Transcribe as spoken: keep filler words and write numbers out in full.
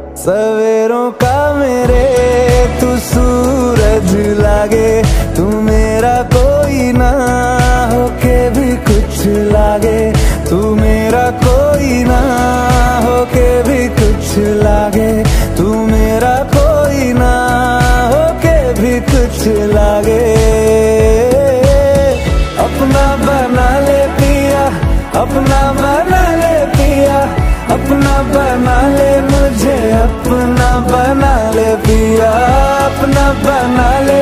सवेरों का मेरे तू सूरज लागे, तू मेरा कोई ना होके भी कुछ लागे, तू मेरा कोई ना होके भी कुछ लागे, तू मेरा कोई ना होके भी कुछ लागे। अपना बना ले पिया, अपना बना ले पिया, अपना बना ले मुझे, अपना बना ले पिया, अपना बना ले